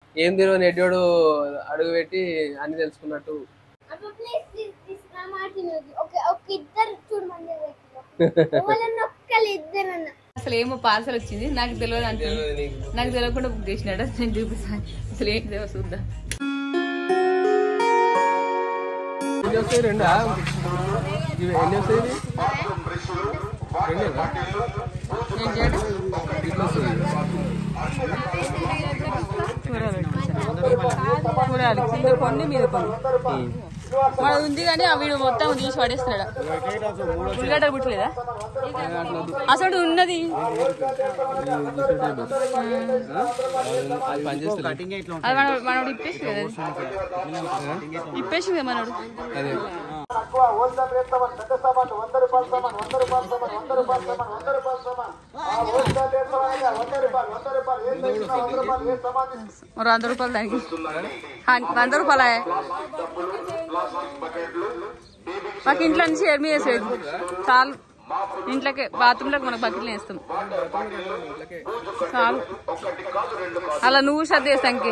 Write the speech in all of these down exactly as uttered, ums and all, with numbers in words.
ఏం తెలియని ఎడ్డోడు అడుగు పెట్టి అన్ని తెలుసుకున్నట్టు. అసలు ఏమో పార్సల్ వచ్చింది నాకు తెలియదు అంటే నాకు తెలియకుండా బుక్ చేసినాడు. నేను చూపిస్తాను అసలు ఏంటిదేమో చూద్దాం. ఎన్ని వస్తాయి? రెండా? ఎన్ని వస్తాయి? కూరలు కింద కొన్ని మీద కొన్ని మనది ఉంది కానీ అవి మొత్తం తీసి పడేస్తున్నాడు. ఉల్లిగడ్డలు పుట్టలేదా అసలు ఉన్నది? అది మన మనోడు ఇప్పేసి కదా ఇప్పేసి కదా మనోడు. వంద రూపాయలు దానికి వంద రూపాయలు మాకు ఇంట్లో నుంచి షేర్ మీద వేసేది చాలు. ఇంట్లోకే బాత్రూంలోకి మనకు బకెట్లు వేస్తాం చాలు. అలా నువ్వు శ్రద్ధ చేస్తానికి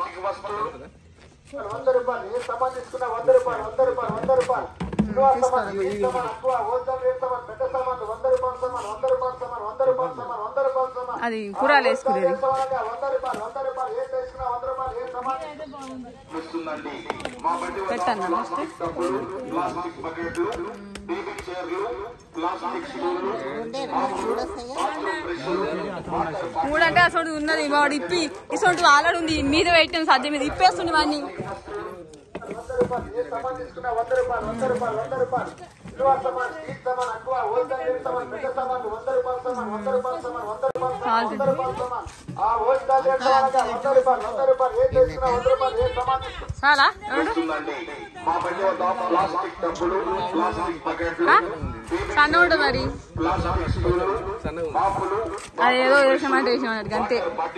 అది కూరలు వేసుకునేది. పెట్టన్నా మూడంటే అసలు ఉన్నది వాడు ఇప్పి ఇసొంటి ఆలాడు ఉంది మీద పెట్టాం సజ్జ మీద ఇప్పేస్తుంది వాడిని. చాలా సన్న ఉంటుంది మరి అదేదో వేసామంటే వేసామన్నట్టు అంతే.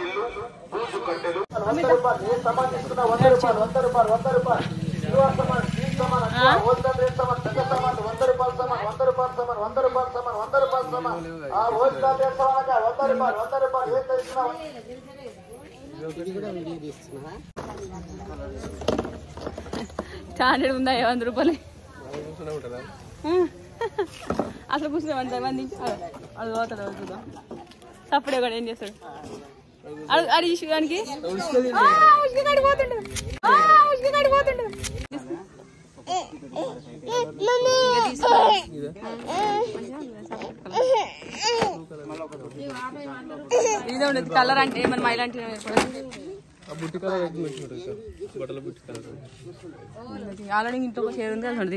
స్టాండర్డ్ ఉందా? వంద రూపాయలు అసలు కూర్చున్నాం అంత మంది అది పోతాడు చూద్దాం. తప్పుడే కూడా ఏం చేస్తాడు అది ఇష్యూనికి పోతుండు పోతుండు ఇదే ఉండదు కలర్ అంటే ఏమన్నా మైలాంటి ఆల్రెడీ ఇంట్లో ఒక షేర్ ఉంది అది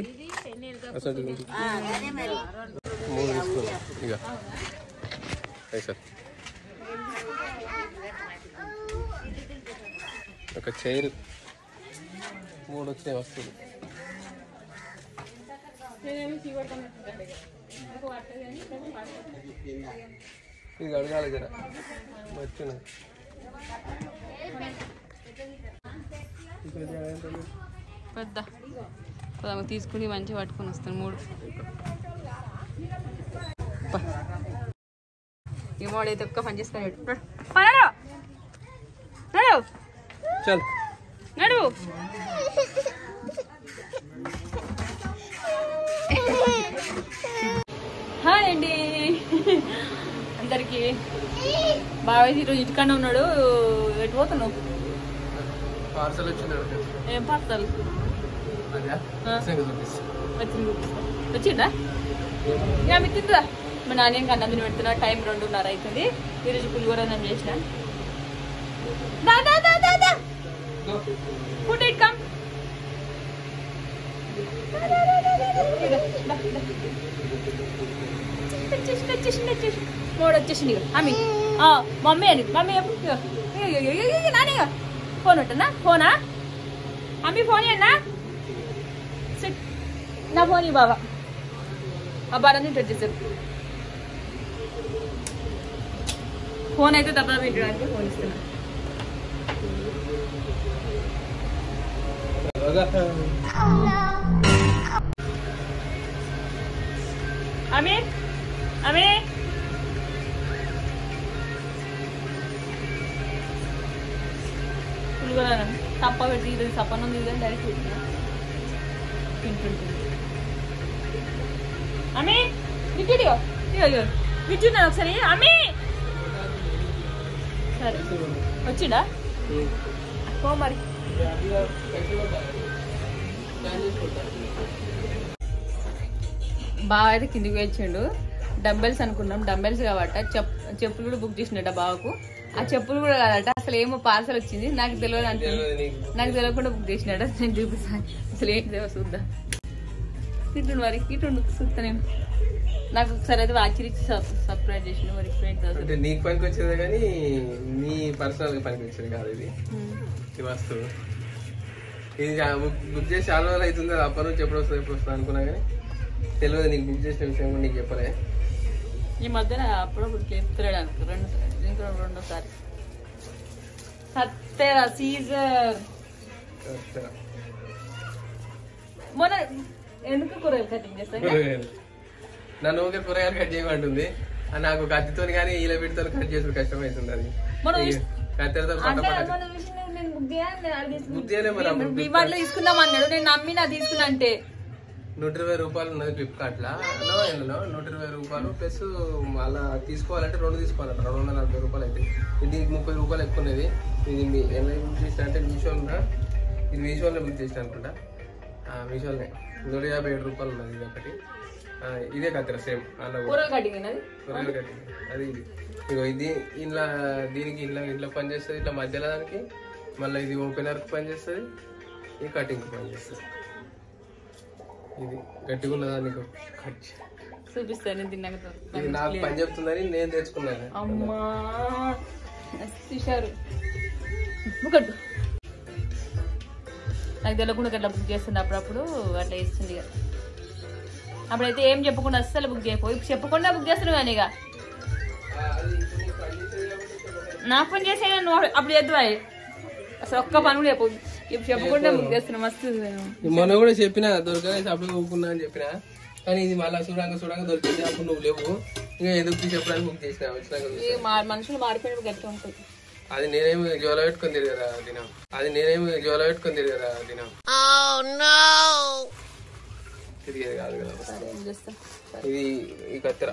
ఒక చైర్ మూడు వచ్చినాయి వస్తువులు. ఇది అడగాలి జర వచ్చినాయి. పెద్ద తీసుకుని మంచిగా పట్టుకొని వస్తాను మూడు. ఈ మోడైతే ఒక్క పని చేసుకున్నాడు. నడు చల్ నడు. హాయ్ అండి అందరికి. బాగా ఈరోజు ఇటుకనే ఉన్నాడు. ఎటు పోతున్నావు? పార్సల్ వచ్చింది. ఏం పార్సల్? వచ్చిందా? ఇక మీకు తిందా? మా నాన్న ఇంకా అన్నం తిని పెడుతున్నా. టైం రెండున్నర అవుతుంది. ఈరోజు పులిహోర అన్నం చేసిన. Food it come. వచ్చేసింది వచ్చేసింది వచ్చేసింది మూడు వచ్చేసింది. అమ్మి మమ్మీ అని మమ్మీ నానే ఫోన్ ఉంటుందా? ఫోనా అమ్మి? ఫోన్ అన్నా నా ఫోన్ బాబా ఆ బాగా వచ్చేసారు. ఫోన్ అయితే దబ్బా పెట్టడానికి ఫోన్ ఇస్తున్నా. అమ్మి అమ్మి కూడా తప్ప పెట్టి ఇది సపన ఉంది కానీ డైరెక్ట్ పెట్టినా తింటుంటుంది అమ్మి విట్టిడియో ఇగో విట్టినా ఒకసారి అమ్మి సరే వచ్చిండా పో మరి బాగా అయితే కిందికి వచ్చిండు డంబెల్స్ అనుకున్నాం డంబెల్స్ కాబట్టి చెప్ చెప్పులు కూడా బుక్ చేసినట్ట బావకు ఆ చెప్పులు కూడా కాదట అసలు ఏమో పార్సల్ వచ్చింది నాకు తెలియదు అంటే నాకు తెలియకుండా బుక్ చేసినట్ట నేను చూపిస్తాను అసలు ఏంటి చూద్దాం ఇటు మరి ఇటు చూస్తా నేను నాకు ఒకసారి అయితే వాచ్ ఇచ్చి సర్ప్రైజ్ చేసిన మరి అంటే నీకు పనికి వచ్చేది కానీ నీ పర్సనల్ పనికి వచ్చేది కాదు ఇది ఈ వస్తువు ఇది బుక్ చేసి చాలా రోజులు అవుతుంది అప్పటి నుంచి ఎప్పుడు వస్తుంది ఎప్పుడు వస్తుంది అనుకున్నా కానీ తెలియదు నీకు బుక్ చేసిన విషయం కూడా నీకు చెప్పలే ఈ మధ్యన అప్పుడప్పుడు చెప్తాడు అనుకో రెండు ఇంకా రెండోసారి సత్తేరా సీజర్ మొన్న ఎందుకు కూరగాయలు కటింగ్ చేస్తాను నన్ను ఊరికే కూరగాయలు కట్ చేయమంటుంది నాకు కత్తితో కానీ ఇలా పెడితో కట్ చేసుడు కష్టం అవుతుంది అది కత్తితో తీసుకుందాం అన్నాడు నేను నమ్మి నా తీసుకున్నా అంటే నూట ఇరవై రూపాయలు ఉన్నది ఫ్లిప్కార్ట్ లా ఇందులో నూట ఇరవై రూపాయలు ప్లస్ అలా తీసుకోవాలంటే రెండు తీసుకోవాలంట రెండు వందల నలభై రూపాయలు అయితే దీనికి ముప్పై రూపాయలు ఎక్కువ ఉన్నది ఇది ఎలా బుక్ చేసిన అంటే మీషోలో ఇది మీషోలో బుక్ చేసిన అనుకుంటా మీషోలోనే నూట యాభై ఏడు రూపాయలు ఉన్నది ఇది ఒకటి ఇదే కత్తెర సేమ్ అలా కటింగ్ అది ఇది ఇగో ఇది ఇలా దీనికి ఇట్లా ఇట్లా పని చేస్తుంది ఇట్లా మధ్యలో దానికి మళ్ళీ ఇది ఓపెనర్కి పని చేస్తుంది ఇది కటింగ్కి పని చేస్తుంది ఇది గట్టిగా ఉన్నదా నీకు చూపిస్తాను తిన్నాక ఇది నాకు పని చెప్తుందని నేను తెచ్చుకున్నాను అమ్మా నాకు తెలియకుండా అట్లా బుక్ చేస్తుంది అప్పుడప్పుడు అట్లా ఇస్తుంది కదా అప్పుడైతే ఏం చెప్పకుండా అస్సలు బుక్ చేయకపోయి చెప్పకుండా బుక్ చేస్తున్నావు కానీ ఇక నాకు పని చేసే నువ్వు అప్పుడు చేద్దు అసలు ఒక్క పని కూడా చెప్పు ఇప్పుడు చెప్పకుండా బుక్ చేస్తున్నా మస్తు మొన్న కూడా చెప్పినా దొరకలేదు అప్పుడు ఊపుకున్నా అని చెప్పినా కానీ ఇది మళ్ళీ చూడంగా చూడంగా దొరికింది అప్పుడు నువ్వు లేవు ఇంకా ఎదుగు చెప్పడానికి బుక్ చేసినా మనుషులు మారిపోయినప్పుడు గట్టిగా ఉంటుంది అది నేనేమి జోల పెట్టుకుని తిరిగారా దినం అది నేనేమి జోల పెట్టుకుని తిరిగారా దినం తిరిగేది కాదు కదా ఇది ఈ కత్తెర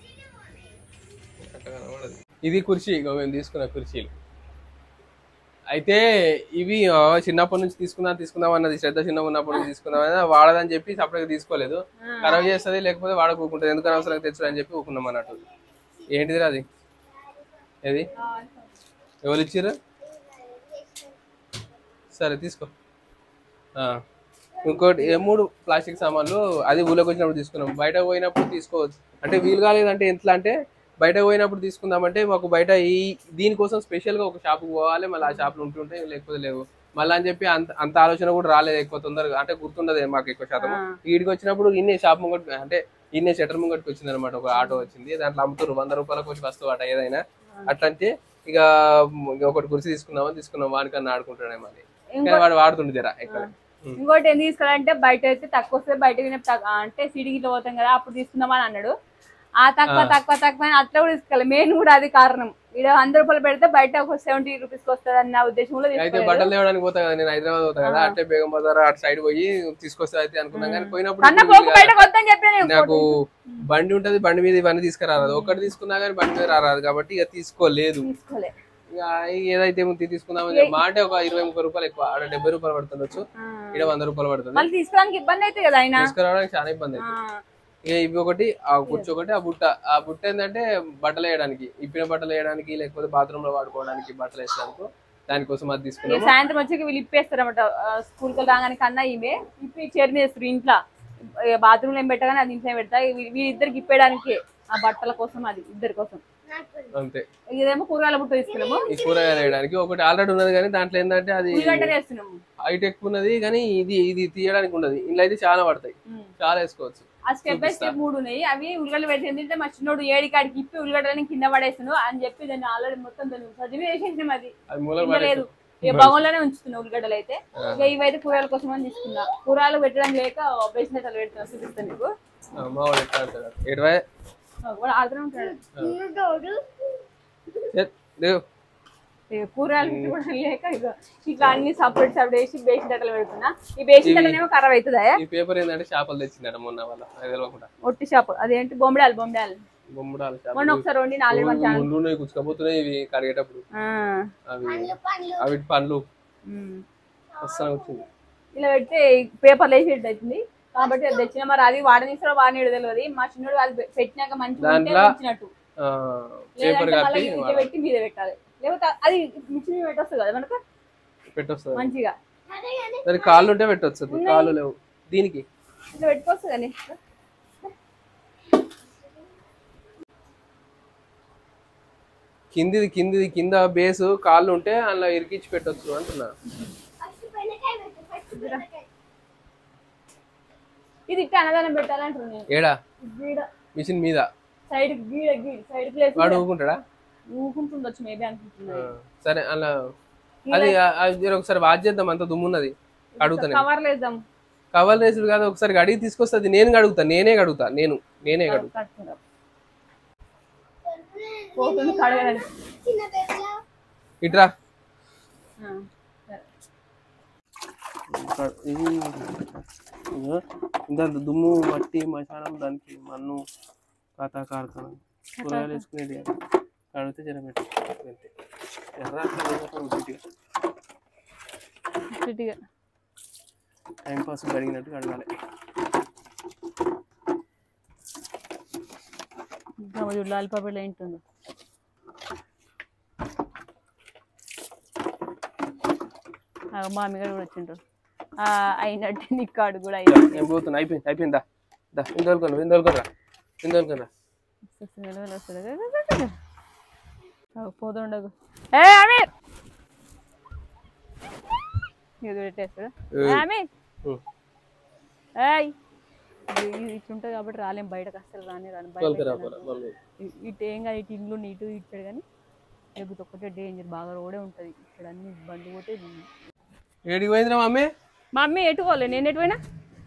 ఇది కుర్చీ మేము తీసుకున్న కుర్చీలు అయితే ఇవి చిన్నప్పటి నుంచి తీసుకుందాం తీసుకుందాం అన్నది శ్రద్ధ చిన్నగా ఉన్నప్పటి నుంచి తీసుకుందాం అన్నది వాడదని చెప్పి సపరేట్గా తీసుకోలేదు ఖరాబ్ చేస్తుంది లేకపోతే వాడకూకుంటుంది ఎందుకని అవసరం తెచ్చుడు అని చెప్పి ఊకున్నాం అన్నట్టు ఏంటిది అది ఏది ఎవరు ఇచ్చారు సరే తీసుకో ఇంకోటి ఏ మూడు ప్లాస్టిక్ సామాన్లు అది ఊళ్ళోకి వచ్చినప్పుడు తీసుకున్నాం బయట పోయినప్పుడు తీసుకోవచ్చు అంటే వీలు కాలేదంటే ఎట్లా అంటే బయట పోయినప్పుడు తీసుకుందామంటే మాకు బయట ఈ దీనికోసం స్పెషల్గా ఒక షాప్కి పోవాలి మళ్ళీ ఆ షాప్లు ఉంటుంటాయి లేకపోతే లేవు మళ్ళీ అని చెప్పి అంత అంత ఆలోచన కూడా రాలేదు ఎక్కువ తొందరగా అంటే గుర్తుండదు మాకు ఎక్కువ శాతం వీడికి వచ్చినప్పుడు ఇన్నే షాప్ ముంగట్ అంటే ఇన్నే షటర్ ముంగట్కి వచ్చింది అనమాట ఒక ఆటో వచ్చింది దాంట్లో అమ్ముతారు వంద రూపాయలకు వచ్చి వస్తువు అట ఏదైనా అట్లంటే ఇక ఒకటి కుర్చీ తీసుకుందామని తీసుకున్నాం వాడికన్నా ఆడుకుంటాడే మళ్ళీ కానీ వాడు వాడుతుండేరా ఎక్కడ ఇంకోటి ఏం తీసుకోవాలంటే బయట అయితే తక్కువ వస్తే బయట అంటే సిటీకి పోతాం కదా అప్పుడు తీసుకుందామని అన్నాడు ఆ తక్కువ తక్కువ తక్కువ అట్లా కూడా తీసుకోవాలి మెయిన్ కూడా అది కారణం ఇక్కడ వంద రూపాయలు పెడితే బయట ఒక సెవెంటీ రూపీస్ కి వస్తుంది అన్న ఉద్దేశంలో అయితే బట్టలు తేవడానికి పోతా కదా నేను హైదరాబాద్ పోతా కదా అట్లే బేగం బజార్ అటు సైడ్ పోయి తీసుకొస్తా అయితే అనుకున్నాం కానీ పోయినప్పుడు నాకు బండి ఉంటది బండి మీద ఇవన్నీ తీసుకురారాదు ఒకటి తీసుకున్నా కానీ బండి మీద రారాదు కాబట్టి ఇక తీసుకోలేదు ఇక ఏదైతే తీసుకుందామని మా అంటే ఒక ఇరవై ముప్పై రూపాయలు ఎక్కువ ఆడ డెబ్బై రూపాయలు పడుతుండొచ్చు ఇక్కడ వంద రూపాయలు పడుతుంది తీసుకోవడానికి ఇబ్బంది అయితే కదా తీసుకురావడానికి చాలా ఇబ్బంది అవుతుంది ఇక ఇవి ఒకటి ఆ కుర్చీ ఒకటి ఆ బుట్ట ఆ బుట్ట ఏంటంటే బట్టలు వేయడానికి ఇప్పిన బట్టలు వేయడానికి లేకపోతే బాత్రూమ్ లో వాడుకోవడానికి బట్టలు వేసేందుకు దానికోసం అది తీసుకున్నాం సాయంత్రం వచ్చి వీళ్ళు ఇప్పేస్తారు అనమాట స్కూల్ కి రాగానే కన్నా ఈమె ఇప్పి చైర్ మీద వేస్తారు ఇంట్లో బాత్రూమ్ లో ఏం పెట్టగానే అది ఇంట్లో పెడతా వీళ్ళిద్దరికి ఇప్పేయడానికి ఆ బట్టల కోసం అది ఇద్దరి కోసం అంతే ఇదేమో కూరగాయల బుట్ట తీసుకున్నాము ఈ కూరగాయలు వేయడానికి ఒకటి ఆల్రెడీ ఉన్నది కానీ దాంట్లో ఏంటంటే అది హైట్ ఎక్కువ ఉన్నది కానీ ఇది ఇది తీయడానికి ఉండదు ఇంట్లో అయితే చాలా పడతాయి చాలా వేసుకోవచ్చు ఆ స్టెప్ బై స్టెప్ మూడు ఉన్నాయి అవి ఉల్లిగడ్డలు పెట్టి ఏంటంటే మా చిన్నోడు ఏడి కాడికి ఇప్పి ఉల్లిగడ్డలని కింద పడేసాను అని చెప్పి దాన్ని ఆల్రెడీ మొత్తం దాన్ని సజీవి వేసేసినాం అది లేదు ఏ భవన్లోనే ఉంచుతున్నా ఉల్లిగడ్డలు అయితే ఇక ఇవైతే కూరగాయల కోసం అని తీసుకున్నా కూరగాయలు పెట్టడం లేక బేసినట్ అలా పెడుతున్నా చూపిస్తాను నీకు ఆడుతూనే ఉంటాడు కూరగాయలు పెట్టుకోవడం లేక ఇక ఇట్లా అన్ని సపరేట్ సపరేట్ వేసి బేసిన తట్టలు పెడుతున్నా. ఈ బేసిన తట్టనేమో ఖరాబ్ అవుతుందా? ఈ పేపర్ ఏంటంటే చేపలు తెచ్చిందట మొన్న వాళ్ళ ఒట్టి చేప అదేంటి బొమ్మడాలు బొమ్మడాలు బొమ్మడాలు మొన్న ఒకసారి వండి నాలుగు మంచి కుచ్చుకపోతున్నాయి ఇవి కడిగేటప్పుడు. అవి అవి పండ్లు వస్తాను వచ్చింది ఇలా పెడితే పేపర్లు వేసేట్టు అవుతుంది కాబట్టి అది తెచ్చిన. మరి అది వాడనిస్తారో వాడినేడు తెలియదు. మా చిన్నోడు వాళ్ళు పెట్టినాక మంచిగా వచ్చినట్టు పెట్టి మీద పెట్టాలి. లేకపోతే అది మిషన్ మీద పెట్టొస్తుంది కదా మనకు పెట్టొస్తుంది మంచిగా. కాళ్ళు ఉంటే పెట్టొస్తుంది, కాళ్ళు లేవు దీనికి ఇట్లా పెట్టుకోవచ్చు కానీ. కిందిది కిందిది కింద బేసు కాళ్ళు ఉంటే అందులో ఇరికిచ్చి పెట్టొచ్చు అంటున్నా. ఇది ఇట్లా అన్నదానం పెట్టాలంటున్నా. ఏడా మిషన్ మీద సైడ్ గీడ గీడ సైడ్ ప్లేస్ వాడు ఊకుంటాడా? ఊకుంటుండొచ్చు మేబీ అనుకుంటున్నా. సరే అలా అది ఒకసారి వాచ్ చేద్దాం. అంత దుమ్మున్నది కడుగుతాను. కవర్లు వేద్దాం. కవర్లు వేసుడు కాదు, ఒకసారి గడిగి తీసుకొస్తుంది. నేను కడుగుతా నేనే కడుగుతా నేను నేనే కడుగుతా. ఇట్రా ఇంత దుమ్ము మట్టి మశానం దానికి మన్ను కాతా కారుతా కూరగాయలు వేసుకునేది కడిగితే జర పెట్టి టైం పాస్ కడిగినట్టు కడగాలి. లాలిపాపలు ఏంటుందో మామిగారు కూడా వచ్చిండ్రు. అయినట్టు నీకాడు కూడా అయిపోతుంది. అయిపోయింది అయిపోయిందా ఇందోలుకొని ఇందోలుకొనరా ఇందోలుకొనరా పోతుండగు ఇది పెట్టేస్తాడు. ఇట్లుంటుంది కాబట్టి రాలేం బయటకు అసలు రాని రాని బయట. ఇటు ఏం కాదు ఇటు ఇల్లు ఇటు ఇచ్చాడు కానీ లేకపోతే ఒక్కటే డేంజర్. బాగా రోడే ఉంటుంది ఇక్కడ అన్ని బండి పోతే. ఏడికి పోయిందిరా మమ్మీ? మా మమ్మీ ఎటు పోలే, నేను ఎటు పోయినా.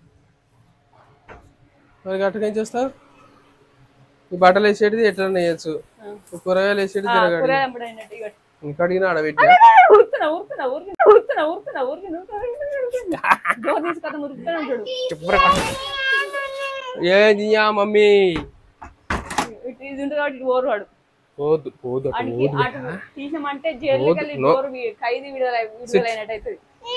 మరి గట్టుగా ఏం చేస్తావు? ఈ బట్టలు వేసేది ఎట్లా వేయచ్చు, కూరగాయలు వేసేది కడిగిన ఆడబెట్టి ఏ మమ్మీ ఓరువాడు పోదు పోదు తీసామంటే జైలుకి వెళ్ళి డోర్ ఖైదీ విడుదల విడుదలైనట్టు అవుతుంది.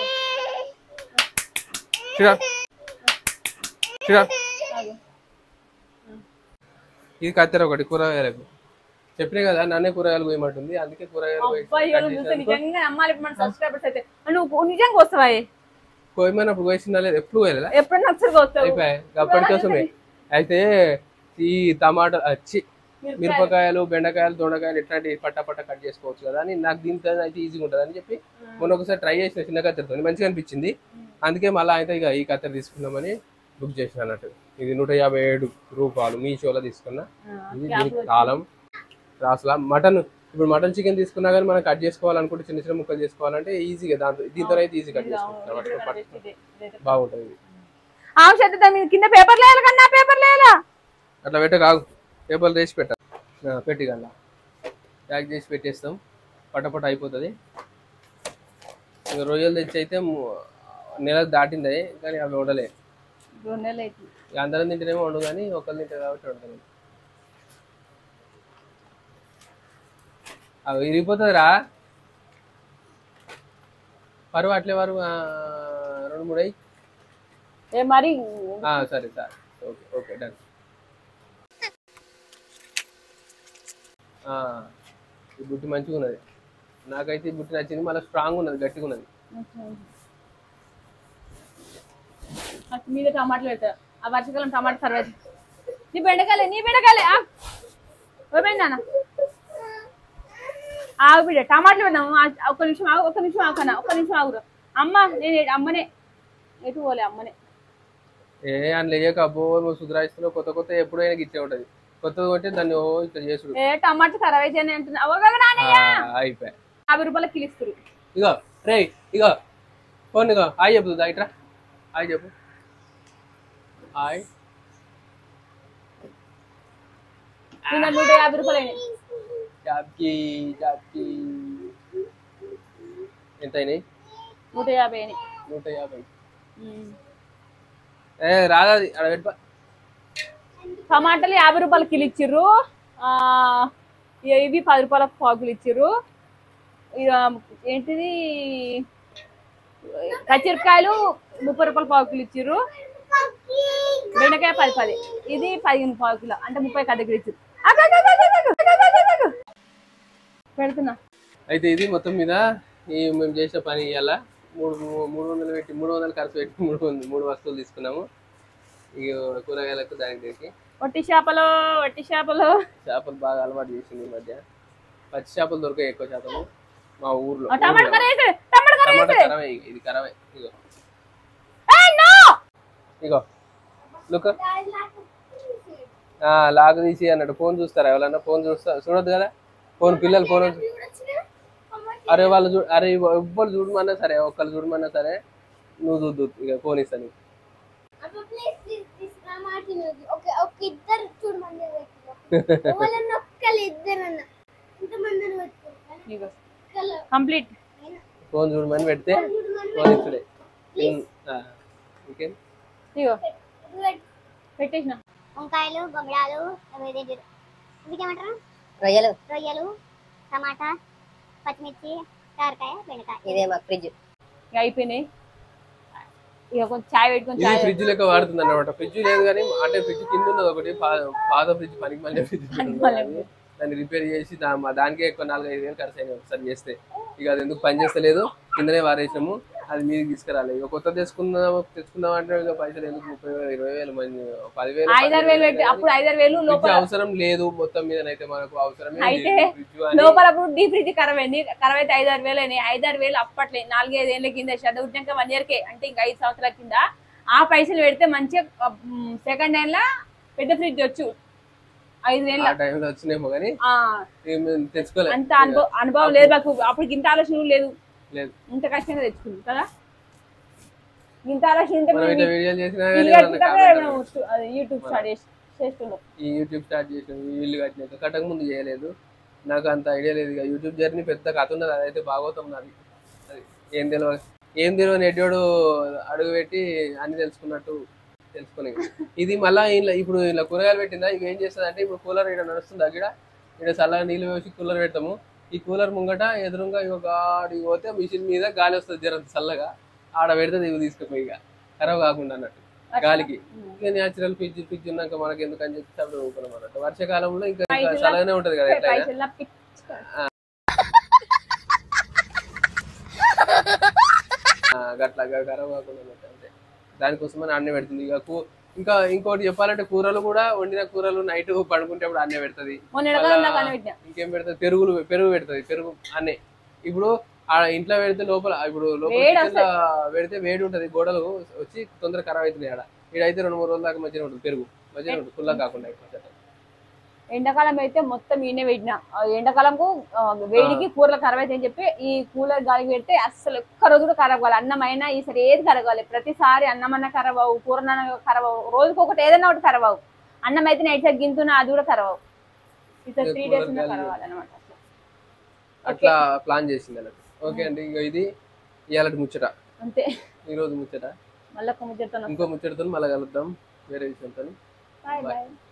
ఇది కత్తెర ఒకటి కూరగాయలకు చెప్పినా కదా, నన్నే కూరగాయలు పోయమంటుంది. అందుకే కూరగాయలు నిజంగా నమ్మాలి. మన సబ్స్క్రైబర్స్ అయితే నువ్వు నిజంగా వస్తావా? పోయమన్నప్పుడు పోయినా లేదు, ఎప్పుడు పోయలేదా? ఎప్పుడన్నా ఒకసారి వస్తావు. అయిపోయాయి అప్పటికోసమే. అయితే ఈ టమాటా వచ్చి మిరపకాయలు బెండకాయలు దొండకాయలు ఇట్లాంటివి పట్టా పట్టా కట్ చేసుకోవచ్చు కదా అని నాకు దీంతో అయితే ఈజీగా ఉంటుంది అని చెప్పి మొన్న ఒకసారి ట్రై చేసిన చిన్న కత్తెరతో మంచిగా అనిపించింది. అందుకే మళ్ళీ అయితే ఇక ఈ కత్తెర తీసుకుందామని బుక్ చేసిన అన్నట్టు. ఇది నూట యాభై ఏడు రూపాయలు మీషోలో తీసుకున్నా. ఇది దీనికి కాలం రాసులా మటన్. ఇప్పుడు మటన్ చికెన్ తీసుకున్నా కానీ మనం కట్ చేసుకోవాలనుకుంటే చిన్న చిన్న ముక్కలు చేసుకోవాలంటే ఈజీగా దాంతో దీంతో అయితే ఈజీ కట్ చేసుకుంటాం. బాగుంటుంది. కింద పేపర్ లేయాలి కన్నా పేపర్ లేయాలా అట్లా పెట్ట కాదు, పేపర్లు వేసి పెట్టాలి. పెట్టి కల్లా ప్యాక్ చేసి పెట్టేస్తాం, పటపట అయిపోతుంది. ఇంకా రొయ్యలు తెచ్చి అయితే నెల దాటింది కానీ అవి వండలే. అందరం తింటేనేమో వండు కానీ ఒకళ్ళు తింటారు కాబట్టి వండుతాను. అవి విరిగిపోతుంది రా పరువు అట్లే వరకు రెండు మూడు అయ్యి మరి. సరే సార్ ఓకే ఓకే డన్. ఈ బుట్టి మంచిగా ఉన్నది, నాకైతే ఈ బుట్టి నచ్చింది. మళ్ళీ స్ట్రాంగ్ ఉన్నది, గట్టిగా ఉన్నది. మీద టమాటాలు పెడతా. ఆ వర్షకాలం టమాటా సర్వైజ్. నీ బెండకాయలే నీ బెండకాయలే పోయిందా? ఆగు బిడ్డ టమాటాలు పెడదాము. ఒక్క నిమిషం ఆగు, ఒక్క నిమిషం ఆగుకన్నా, ఒక్క నిమిషం ఆగురు. అమ్మ నేను అమ్మనే ఎటు పోలే అమ్మనే. ఏ అని లేక అబ్బో నువ్వు సుధరాయిస్తున్నావు. కొత్త కొత్త ఎప్పుడైనా గిట్టే ఉంటది. కొత్తది కొంటే దాన్ని ఓ ఇక్కడ చేసుడు. ఏ టమాటా సర్వైజ్ అని అంటున్నా. అయిపోయి యాభై రూపాయలకి కిలిస్తారు. ఇగో రే ఇగో ఫోన్ ఇగో హాయ్ చెప్తుందా ఇట్రా. హాయ్ చెప్పు. హాయ్. నూట యాభై రూపాయలు చాప్కి చాప్కి ఎంత అయినాయి? నూట యాభై అయినాయి. నూట యాభై ఏ రాదా అక్కడ పెట్టుకో. టమాటాలు యాభై రూపాయలు కిలో ఇచ్చిర్రు. ఇవి పది రూపాయలకు పావు కిలో ఇచ్చిర్రు. ఇక ఏంటిది పచ్చిమిరపకాయలు ముప్పై రూపాయలు పావు కిలో ఇచ్చిర్రు. బెండకాయ పది పది ఇది పదిహేను పావు కిలో అంటే ముప్పై కద్ద కిలో ఇచ్చిర్రు. పెడుతున్నా. అయితే ఇది మొత్తం మీద ఈ మేము చేసిన పని ఇవాళ మూడు మూడు వందలు పెట్టి మూడు వందలు ఖర్చు పెట్టి మూడు మూడు వస్తువులు తీసుకున్నాము. ఇక కూరగాయలకు దానికి దీనికి. వట్టి చేపలు వట్టి చేపలు చేపలు బాగా అలవాటు చేసింది ఈ మధ్య. పచ్చి చేపలు దొరికాయి ఎక్కువ శాతము మా ఊర్లో. టమాటా కరవే ఇది కరవే. ఇగో ఇగో లుక్ లాగు తీసి అన్నట్టు. ఫోన్ చూస్తారా ఎవరన్నా? ఫోన్ చూస్తా చూడొద్దు కదా ఫోన్. పిల్లలు ఫోన్ అరే వాళ్ళు చూ అరే ఎవ్వరు చూడమన్నా సరే ఒక్కరు చూడమన్నా సరే నువ్వు చూద్దు ఇక ఫోన్ ఇస్తాను. కంప్లీట్ ఫోన్ చూడమని పెడితే ఫోన్ ఇస్తుడే. పెట్టేసిన వంకాయలు బొమ్మడాలు ఇవికేమంటారు రొయ్యలు రొయ్యలు టమాటా పచ్చిమిర్చి కారకాయ బెండకాయ. ఇదే మా ఫ్రిడ్జ్ అయిపోయినాయి. ఇక కొంచెం చాయ్ పెట్టుకొని ఇది ఫ్రిడ్జ్ లెక్క వాడుతుంది అన్నమాట. ఫ్రిడ్జ్ లేదు కానీ అంటే ఫ్రిడ్జ్ కింద ఉన్నది ఒకటి పాత ఫ్రిడ్జ్ పనికి మళ్ళీ ఫ్రిడ్జ్ దాన్ని రిపేర్ చేసి దానికే ఎక్కువ నాలుగు ఐదు వేలు ఖర్చు అయింది ఒకసారి చేస్తే. ఇక అది ఎందుకు పని చేస్తలేదు కిందనే వారేసాము. అది మీదకి తీసుకురాలి. ఇక కొత్త తెచ్చుకుందాం తెచ్చుకుందాం అంటే ఇక పైసలు ఎందుకు ముప్పై వేలు ఇరవై వేలు మంది పదివేలు ఐదారు వేలు పెట్టి అప్పుడు ఐదారు వేలు అవసరం లేదు. మొత్తం మీద అయితే మనకు అవసరమే అయితే లోపల డీ ఫ్రిడ్జ్ ఖరాబ్ అయింది. ఖరాబ్ అయితే ఐదారు వేలు అయినాయి. ఐదారు వేలు అప్పట్లే నాలుగైదు ఏళ్ళ కింద చదువుతాక వన్ ఇయర్ కే అంటే ఇంకా ఐదు సంవత్సరాల కింద ఆ పైసలు పెడితే మంచిగా సెకండ్ హ్యాండ్ లా పెద్ద ఫ్రిడ్జ్ వచ్చు. ఐదు వేల టైంలో వచ్చినేమో కానీ తెచ్చుకోలేదు. అంత అనుభవం అనుభవం లేదు మాకు. అప్పుడు ఇంత ఆలోచన లేదు. లేదు ఇంత కష్టంగా తెచ్చుకుంది కదా. ఇంత ఆలోచన ఉంటే యూట్యూబ్ స్టార్ట్ చేస్తున్నాం. ఈ యూట్యూబ్ స్టార్ట్ చేసాం. ఈ ఇల్లు కట్టినాక కట్టక ముందు చేయలేదు. నాకు అంత ఐడియా లేదు. ఇక యూట్యూబ్ జర్నీ పెద్ద కథ ఉన్నది. అదైతే బాగోతాం నాది. అది ఏం తెలియదు ఏం తెలియని ఎడ్డోడు అడుగు పెట్టి అన్ని తెలుసుకున్నట్టు తెలుసుకుని. ఇది మళ్ళీ ఇలా ఇప్పుడు ఇలా కూరగాయలు పెట్టిందా ఇక ఏం చేస్తుంది అంటే ఇప్పుడు కూలర్ ఇక్కడ నడుస్తుంది. అక్కడ ఇక్కడ చల్లగా నీళ్ళు వేసి కూలర్ పెడతాము. ఈ కూలర్ ముంగట ఎదురుగా ఇక గాడి పోతే మిషన్ మీద గాలి వస్తుంది జర చల్లగా. ఆడ పెడితే ఇవి తీసుకుపోయి ఇక ఖరాబ్ కాకుండా అన్నట్టు గాలికి. ఇక న్యాచురల్ ఫ్రిడ్జ్ ఫ్రిడ్జ్ ఉన్నాక మనకి ఎందుకు అని చెప్పి అప్పుడు ఊపుకున్నాం అన్నట్టు. వర్షాకాలంలో ఇంకా చల్లగానే ఉంటది కదా ఎట్లా గట్లా ఖరాబ్ కాకుండా అన్నట్టు. అంటే దానికోసమని అన్నే పెడుతుంది. ఇక ఇంకా ఇంకోటి చెప్పాలంటే కూరలు కూడా వండిన కూరలు నైట్ పడుకుంటే అప్పుడు అన్నే పెడుతుంది. ఇంకేం పెడుతుంది పెరుగులు పెరుగు పెడుతుంది. పెరుగు అన్నే ఇప్పుడు ఆ ఇంట్లో పెడితే లోపల ఇప్పుడు లోపల పెడితే వేడి ఉంటది. గోడలు వచ్చి తొందరగా ఖరాబ్ అవుతుంది. ఆడ ఇడైతే రెండు మూడు రోజుల దాకా మంచిగా ఉంటుంది. పెరుగు మంచిగా ఉంటుంది ఫుల్గా కాకుండా. ఎండాకాలం అయితే మొత్తం ఈయనే పెట్టిన. ఎండాకాలంకు వేడికి కూరలు ఖరాబ్ అయితే అని చెప్పి ఈ కూలర్ గాలికి పెడితే అస్సలు ఒక్క రోజు కూడా ఖరాబ్ కావాలి. అన్నం అయినా ఈసారి ఏది ఖరాబ్ కావాలి. ప్రతిసారి అన్నం అన్న ఖరాబ్ అవ్వు, కూరన్న ఖరాబ్ అవ్వు, రోజుకి ఒకటి ఏదైనా ఒకటి ఖరాబ్ అవ్వు. అన్నం అయితే నైట్ సైడ్ గింతున్నా అది కూడా ఖరాబ్ అవ్వు. ఈసారి త్రీ డేస్ ఉన్నా ఖరాబ్ అవ్వాలన్నమాట. అట్లా ప్లాన్ చేసింది అన్నట్టు. ఓకే అండి. ఇక ఇది ఇవాళ ముచ్చట అంతే. ఈ రోజు ముచ్చట. మళ్ళీ ముచ్చట ఇంకో ముచ్చటతో మళ్ళీ కలుద్దాం వేరే విషయంతో. Bye bye.